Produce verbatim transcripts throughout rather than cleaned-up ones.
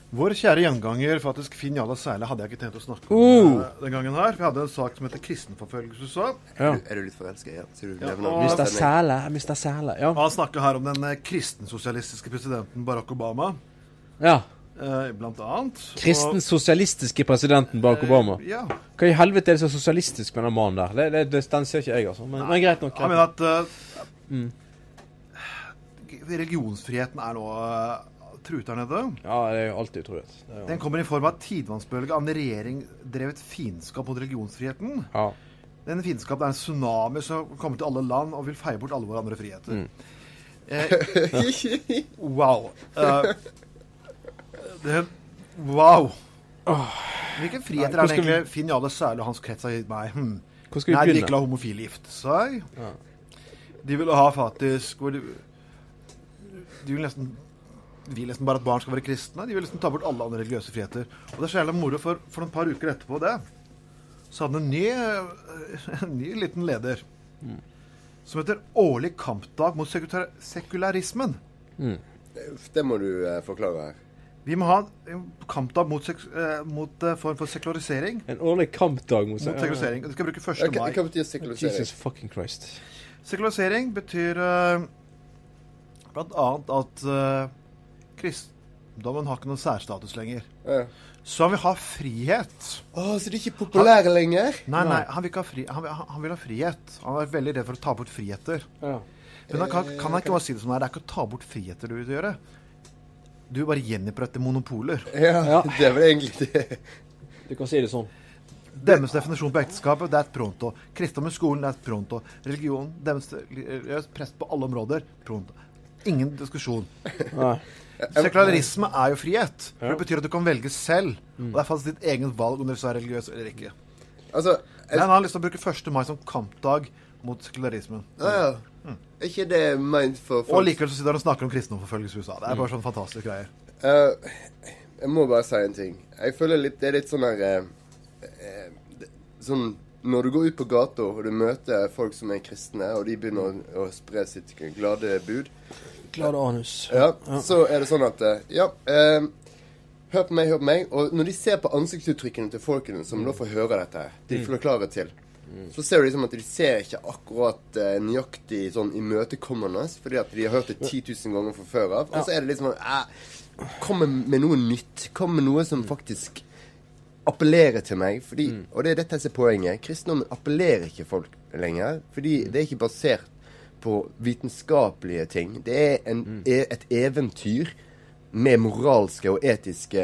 Vår kjære gjenganger, faktisk Finn Jarle Sæle, hadde jeg ikke tenkt å snakke om Uh. uh, den gangen her. Vi hadde en sak som heter kristenforfølgelse i U S A. Ja. Er du litt forelsket? Ja, så du Ja, lever og- nå. Mister Sæle, Mister Sæle, ja. Og han snakker her om den uh, kristensosialistiske presidenten Barack Obama, Ja, uh, blant annet. kristen sosialistiske presidenten Barack Obama. Uh, ja. Hva i helvete er det så sosialistisk med den mannen der? Det, det, det den ser ikke jeg, altså. Men, men greit nok. Jeg Greit. mener at uh, Mm. religionsfriheten er nå uh, truet der nede. Ja, det er jo alltid utrolig. Det er jo- Den kommer i form av tidvannsbølge av en regjering drevet fiendskap mot religionsfriheten. Ja. Den fiendskap er en tsunami som kommer til alle land og vil feie bort alle våre andre friheter. Mm. Eh, wow. Eh, det, wow. Hvilke friheter Nei, hvor er det skal vi- egentlig Finn Jarle Sæle og hans krets har gitt meg? Hmm. Hvor skal vi Nei, de vil begynne? ikke la homofile gifte seg. Ja. De vil ha faktisk hvor de, de vil nesten de vil nesten bare at barn skal være kristne. De vil nesten ta bort alle andre religiøse friheter. Og det er så jævla moro, for, for et par uker etterpå det, så hadde en ny, en ny liten leder Mm. som heter Årlig kampdag mot sekular, sekularismen. Mm. Det må du eh, forklare her. Vi må ha en kampdag mot, sek, eh, mot eh, form for sekularisering. En årlig kampdag mot, Mot sekularisering. Og de skal bruke første Hva, mai. hva betyr sekularisering? Jesus fucking Christ. Sekularisering betyr uh, blant annet at uh, kristendommen har ikke noen særstatus lenger. Ja. Så han vil ha frihet. Å, så de er ikke populære lenger? Nei, nei, han vil ikke ha fri, han vil, han vil ha frihet. Han er veldig redd for å ta bort friheter. Ja. Men han kan, kan han ikke bare si det som det er? Det er ikke å ta bort friheter du vil gjøre. Du vil bare gjenopprette monopoler. Ja, Ja. det er vel egentlig det. Du kan si det sånn. Deres definisjon på ekteskapet, det er et pronto. Kristendom i skolen, det er et pronto. Religion, deres religiøs prest på alle områder, pronto. Ingen diskusjon. Nei. Sekularisme er jo frihet. For Ja. Det betyr at du kan velge selv. Og det er faktisk ditt eget valg om du er religiøs eller ikke. Altså, Men han har lyst til å bruke første mai som kampdag mot sekularismen. ja, ja. Er ikke det ment for Og likevel så sitter han og snakker om kristendomsforfølgelse i U S A. Det er bare sånn fantastiske greier. Eh, jeg må bare si en ting. Jeg føler litt, det er litt sånn her eh, eh, det- Sånn når du går ut på gata og du møter folk som er kristne, og de begynner å, å spre sitt glade bud, Glade anus. ja, så er det sånn at eh, Ja, eh, hør på meg, hør på meg. Og når de ser på ansiktsuttrykkene til folkene som da får høre dette, her, de forklarer til, så ser du liksom at de ser ikke akkurat eh, nøyaktig sånn imøtekommende, fordi at de har hørt det ti tusen ganger fra før av. Og så er det liksom eh, Kom med noe nytt. Kom med noe som faktisk appellerer til meg. Fordi, og det er dette som er poenget. Kristendommen appellerer ikke folk lenger. Fordi det er ikke basert på vitenskapelige ting. Det er en, e, et eventyr med moralske og etiske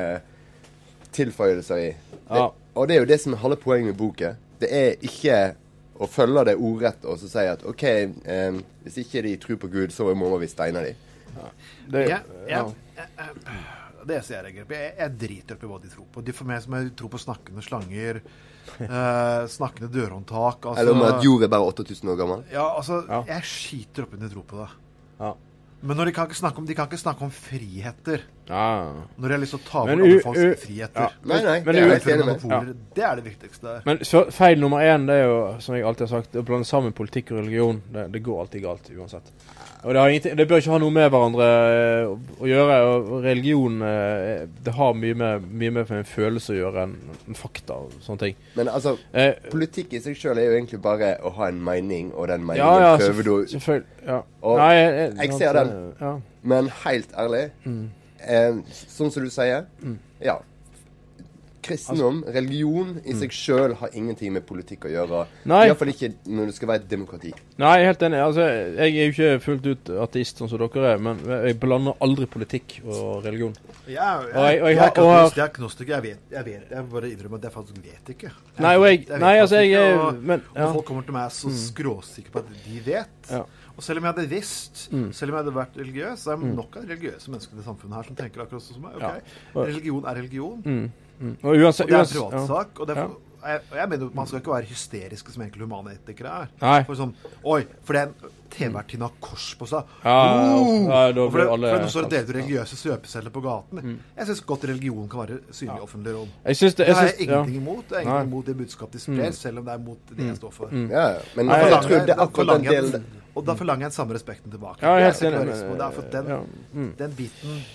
tilføyelser i. Det, Ja. Og det er jo det som er halve poenget med boken. Det er ikke å følge det ordrett og så si at OK, eh, hvis ikke de tror på Gud, så må vi steine dem. Det, Jeg, ja. jeg, jeg, jeg, det ser jeg ikke. Jeg, jeg driter opp i hva de tror på. De for meg som jeg tror på snakkende slanger, eh, snakkende dørhåndtak. Altså, Eller om at jord er bare åtte tusen år gammel. Ja, altså, Ja. jeg skiter opp i de tror på det. Ja. Men når de kan ikke snakke om, de kan ikke snakke om friheter. Ja. Når de har lyst til å ta Men bort u- alle folks u- friheter. ja. Nei, nei, Men det er u- jeg helt enig med. Monopoler, det er det viktigste. Men så, feil nummer én, det er jo, som jeg alltid har sagt, å blande sammen politikk og religion. Det, det går alltid galt, uansett. Og det, har ingenting, det bør ikke ha noe med hverandre eh, å, å gjøre. Og religion eh, det har mye med, mye med en følelse å gjøre enn en fakta og sånne ting. Men altså, Eh, politikk i seg sjøl er jo egentlig bare å ha en mening, og den ja, meningen ja, prøver du å selvfø- selvfølgelig. Ja. Og Nei, jeg, jeg ser den. Ja. Men helt ærlig, Mm. eh, sånn som du sier, ja. Kristendom, religion i seg sjøl har ingenting med politikk å gjøre. Nei. Iallfall ikke når det skal være et demokrati. Nei, jeg er helt enig. Altså, jeg er jo ikke fullt ut ateist sånn som dere er, men jeg blander aldri politikk og religion. Jeg, jeg, Og jeg- og jeg jeg, har- er og har- agnostisk, jeg er agnostisk. Jeg vet, jeg vet, jeg bare innrømmer at jeg faktisk vet ikke. Jeg, Nei, og jeg, vet nei, altså, faktisk jeg ikke, er og- men, Og ja. folk kommer til meg så skråsikre på at de vet. Ja. Og selv om jeg hadde visst, Mm. selv om jeg hadde vært religiøs, så er det nok av religiøse mennesker i det samfunnet her som tenker akkurat sånn som meg. Ok, Ja. religion er religion. Mm, mm. Og uansett, Og det er en uansett ja. privatsak. Og, det er Ja. for, og jeg, og jeg mener jo at man skal ikke være hysteriske som egentlig humanetikere er. Nei. For sånn, oi, for det er en T V-vertinne har kors på seg. Ja, ja, Uh! ja, da Og for blir det, alle for det, nå står det deler du religiøse svøpesedler på gaten. Jeg syns godt religion kan være synlig i Ja. offentlig rom. Jeg syns det Det jeg har syns, jeg ja. ingenting imot. Det er Nei. ingenting imot det budskapet de sprer, selv om det er mot det jeg står for. Mm. Ja, ja. Men Nei, jeg, jeg tror det er da akkurat den forlanger jeg- delen Og da forlanger jeg den samme respekten tilbake. Ja, jeg er det er helt enig, sekularisme. Og det er for den, ja. Mm. den biten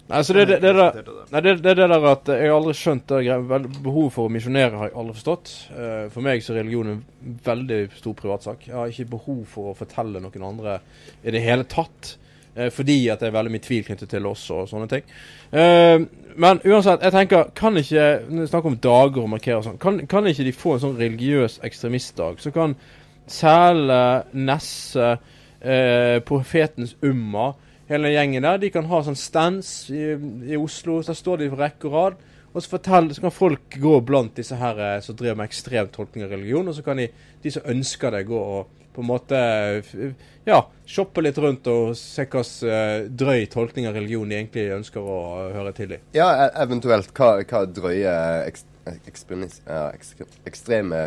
Nei, så det, det, det, det, nei, det, det, det der at jeg har aldri skjønt det greia. Behov for å misjonere har jeg aldri forstått. Uh, for meg så er religion en veldig stor privatsak. Jeg har ikke behov for å fortelle noen andre i det hele tatt. Uh, fordi at det er veldig mye tvil knyttet til oss og sånne ting. Uh, men uansett, jeg tenker, kan ikke, når vi snakker om dager og markerer og sånn, kan, kan ikke de få en sånn religiøs ekstremistdag, så kan Sæle, Nesse, uh, profetens Umma, hele gjengen der, de kan ha sånn stands i, i Oslo, så står de på rekke og rad, og så, fortell, så kan folk gå blant disse her som driver med ekstrem tolkning av religion, og så kan de, de som ønsker det, gå og på en måte, ja, shoppe litt rundt og se hva uh, drøy tolkning av religion de egentlig ønsker å uh, høre til i. Ja, eventuelt hva, hva drøye ekst, ekstremis, ja, ekst, ekstreme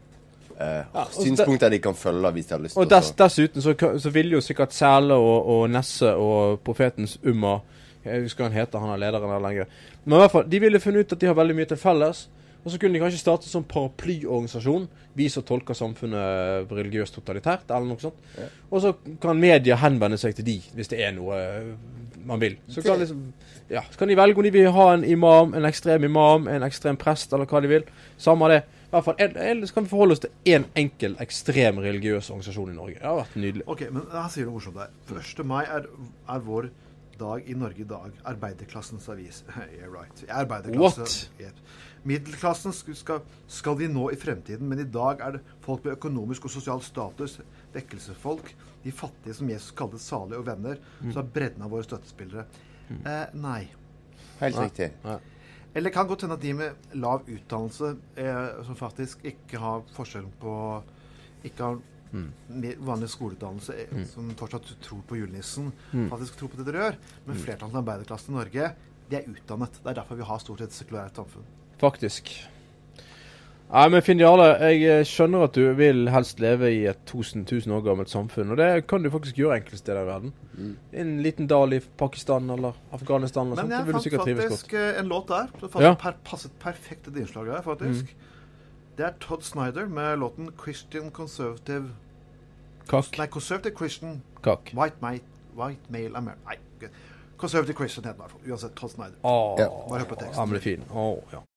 Uh, ja, synspunkter de kan følge hvis de har lyst til. Og dess, dessuten så, så vil jo sikkert Sæle og, og Nesse og profetens Umma, jeg husker han heter, han er lederen der lenger, men i hvert fall, de ville funnet ut at de har veldig mye til felles, og så kunne de kanskje starte som paraplyorganisasjon, vi som tolker samfunnet religiøst totalitært, eller noe sånt, ja. Og så kan media henvende seg til de, hvis det er noe man vil. Så kan, liksom, ja, så kan de velge om de vil ha en imam, en ekstrem imam, en ekstrem prest, eller hva de vil, samme det. I hvert fall, ellers kan vi forholde oss til en enkel, ekstrem religiøs organisasjon i Norge. Det har vært nydelig. Ok, men her sier du morsomt der. første mai er, er vår dag i Norge i dag. Arbeiderklassens avis. Yeah, right. Arbeiderklasse. What? Yeah. Middelklassen skal, skal vi nå i fremtiden, men i dag er det folk med økonomisk og sosial status, vekkelsesfolk, de fattige som Jesus kalte salige og venner, mm. så er bredden av våre støttespillere. Mm. Eh, nei. Helt riktig. Nei. Eller kan godt hende at de med lav utdannelse, eh, som faktisk ikke har forskjell på, ikke har mm. vanlig skoleutdannelse, eh, mm. som fortsatt tror på julenissen, mm. faktisk tror på det dere gjør. Men mm. flertallet av arbeiderklassen i Norge, de er utdannet. Det er derfor vi har stort sett sekulært samfunn. Faktisk. Nei, men Findiale, jeg skjønner at du vil helst leve i et tusen, tusen år gammelt samfunn, og det kan du faktisk gjøre enkelte steder i verden. Mm. En liten dal i Pakistan eller Afghanistan eller men sånt, det vil du sikkert trives godt. Men jeg fant faktisk en låt der, det ja. per, passet perfekt til det innslaget her, faktisk. Mm. Det er Todd Snyder med låten Christian Conservative... Kakk. Nei, Conservative Christian... Kakk. White, mate, white Male American... Nei, Conservative Christian heter det i hvert fall, uansett Todd Snyder. Åh, Bare hør på teksten. han blir fin. Åh, ja.